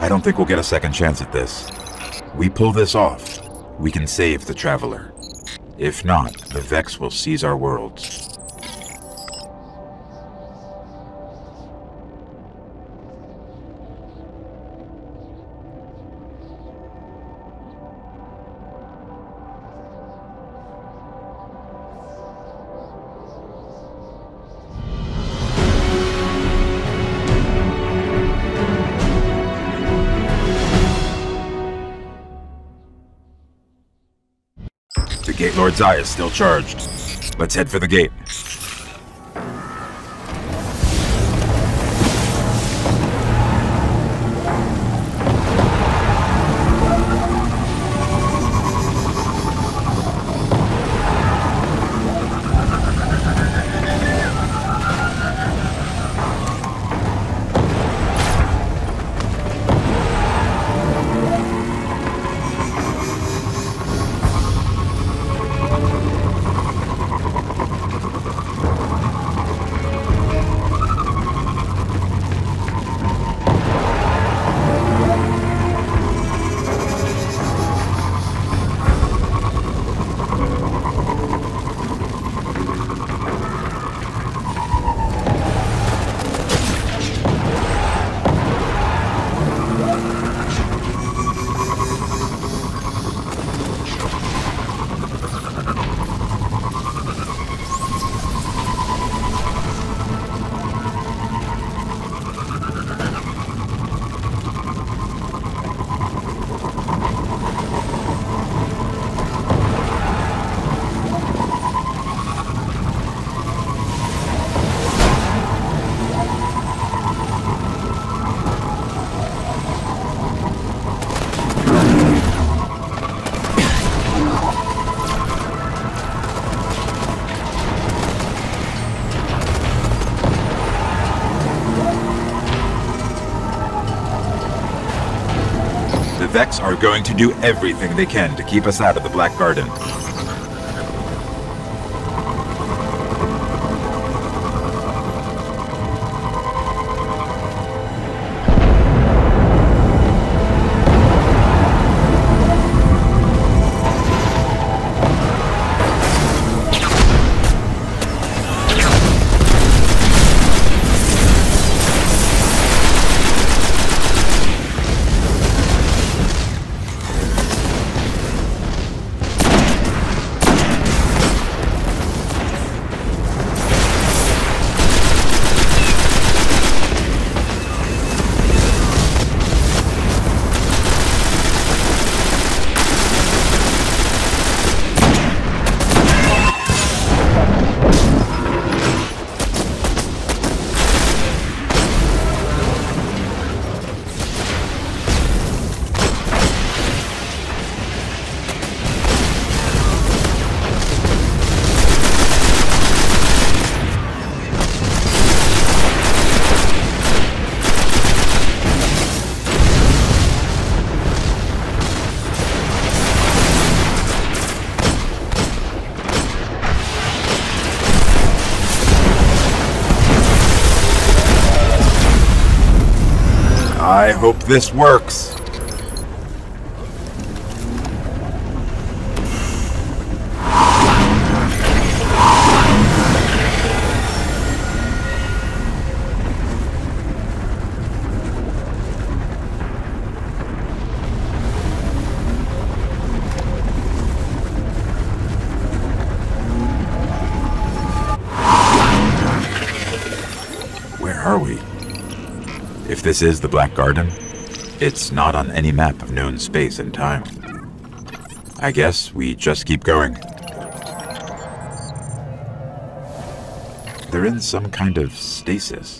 I don't think we'll get a second chance at this. We pull this off, we can save the Traveler. If not, the Vex will seize our worlds. The Gate Lord's eye is still charged. Let's head for the gate. The Vex are going to do everything they can to keep us out of the Black Garden. I hope this works. Where are we? If this is the Black Garden, it's not on any map of known space and time. I guess we just keep going. They're in some kind of stasis.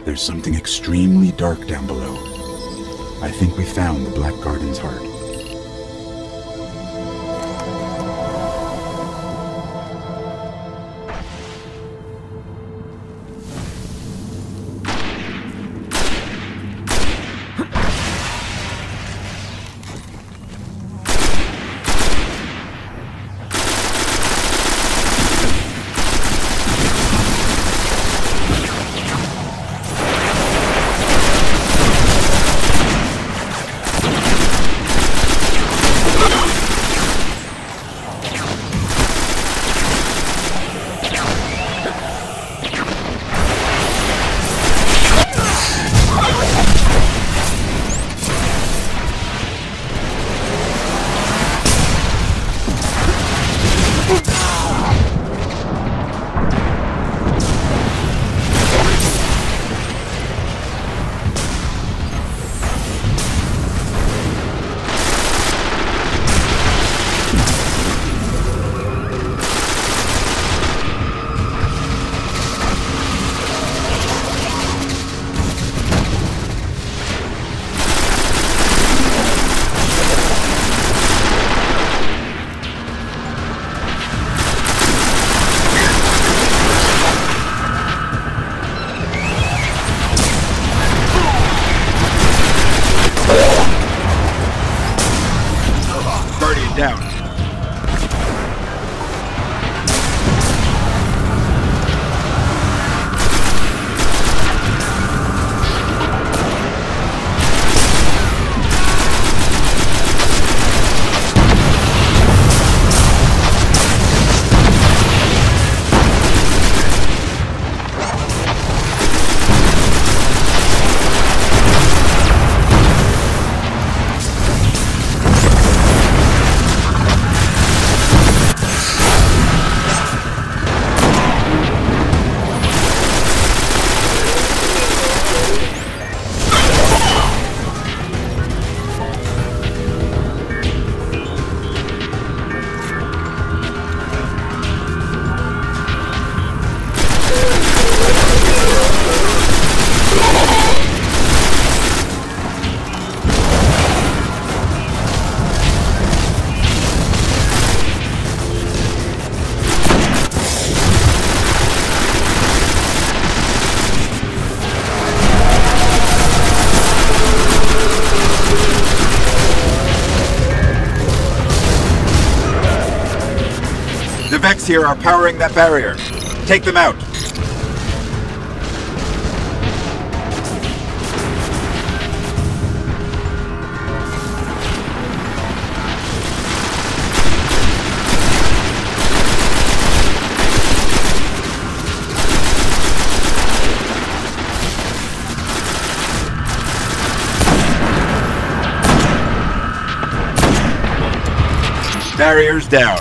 There's something extremely dark down below. I think we found the Black Garden's heart. Down. The Vex here are powering that barrier. Take them out. Barriers down.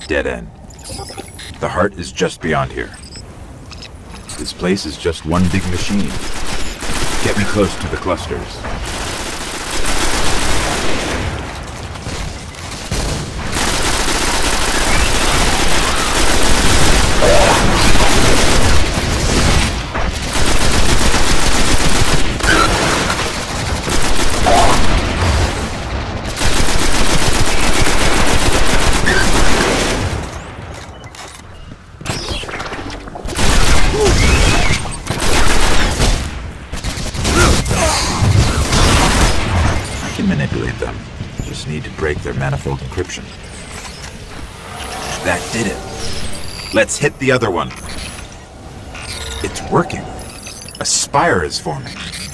dead end. The heart is just beyond here. This place is just one big machine. Get me close to the clusters. Manipulate them. Just need to break their manifold encryption. That did it. Let's hit the other one. It's working. A spire is forming.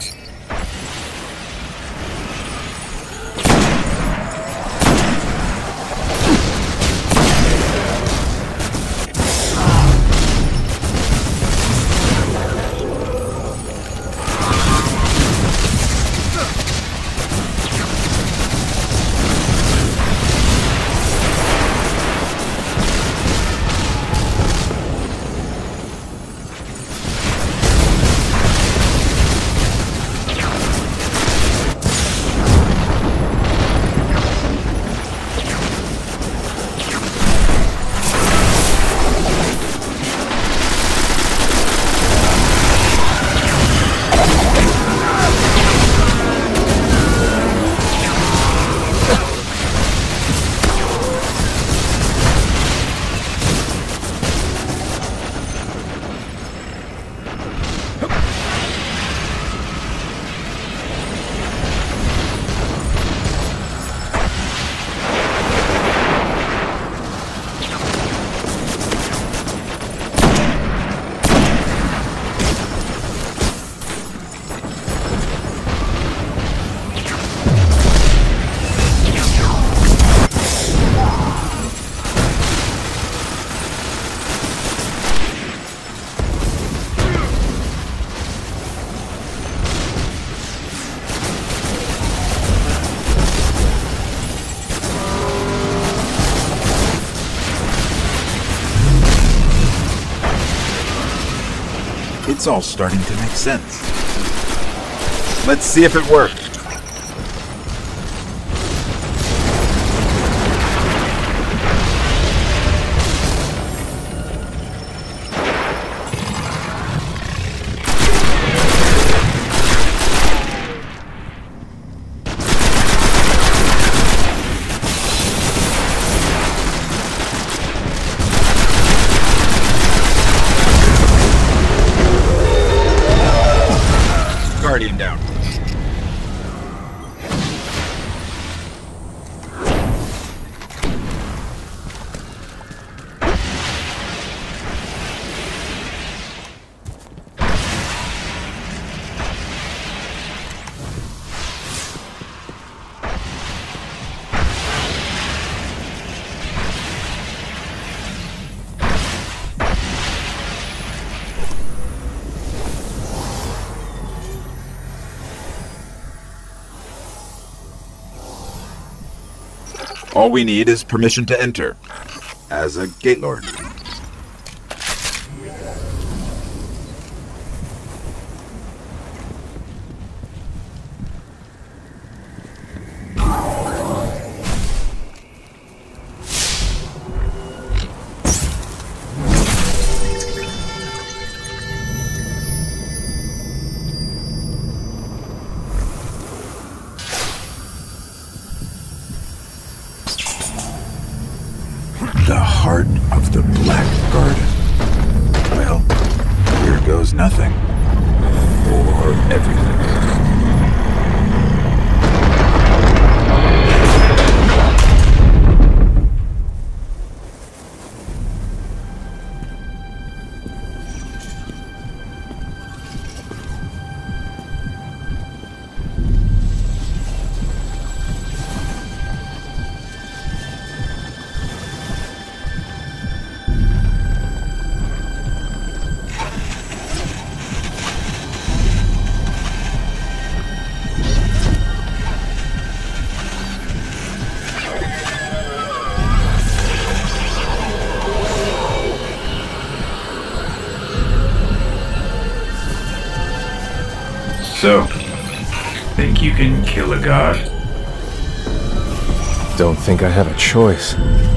It's all starting to make sense. Let's see if it worked. Guardian down. All we need is permission to enter, as a Gate Lord. The heart of the Black Garden. Well, here goes nothing. Or everything. So, think you can kill a god? Don't think I have a choice.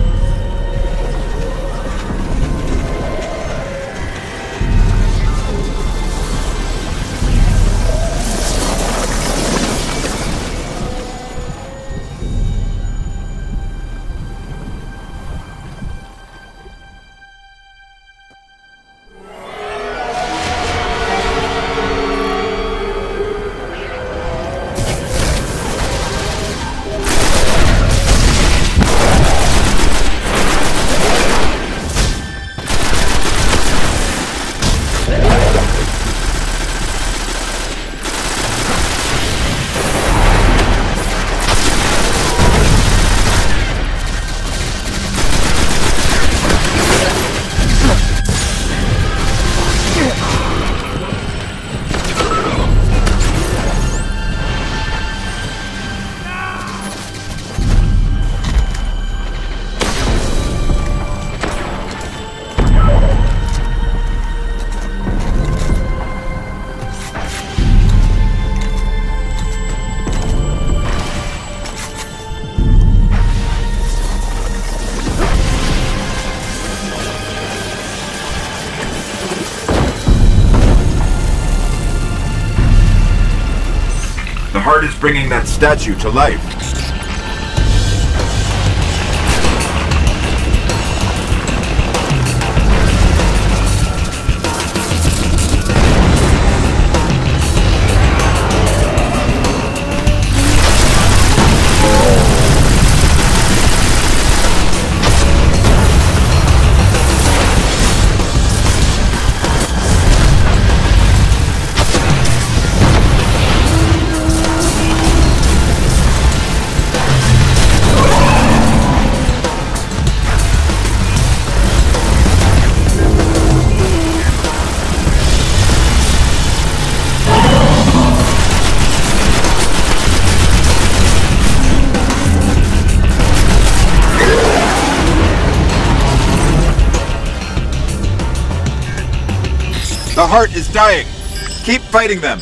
The heart is bringing that statue to life. The heart is dying. Keep fighting them.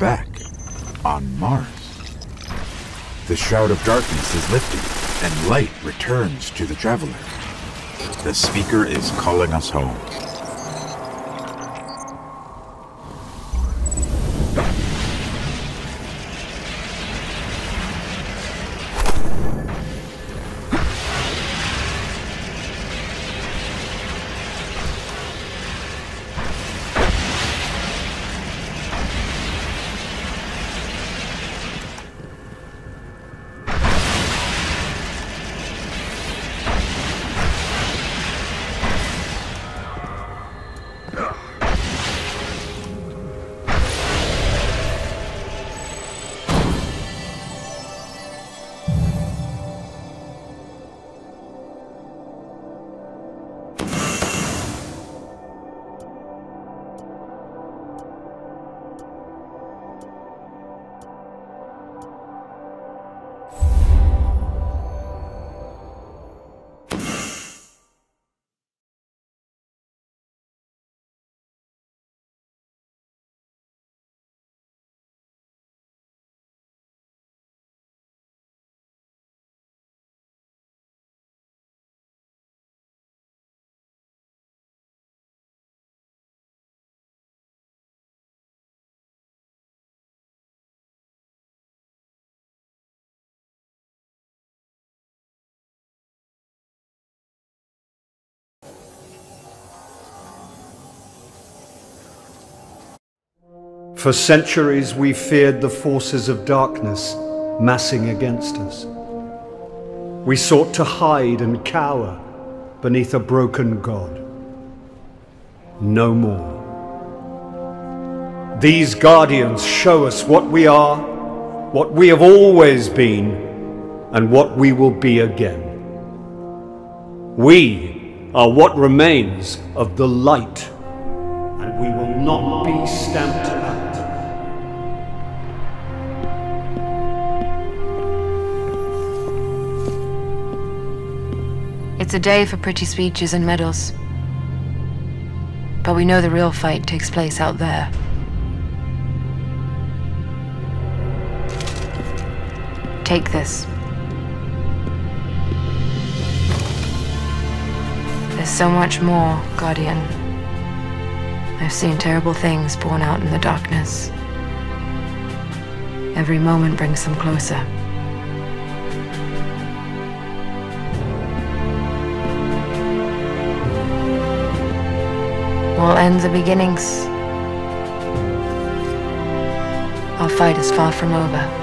back on Mars. The shroud of darkness is lifted, and light returns to the traveler. The speaker is calling us home. For centuries we feared the forces of darkness massing against us. We sought to hide and cower beneath a broken God. No more. These guardians show us what we are, what we have always been, and what we will be again. We are what remains of the light, and we will not be stamped out. It's a day for pretty speeches and medals. But we know the real fight takes place out there. Take this. There's so much more, Guardian. I've seen terrible things born out in the darkness. Every moment brings them closer. All ends are beginnings. Our fight is far from over.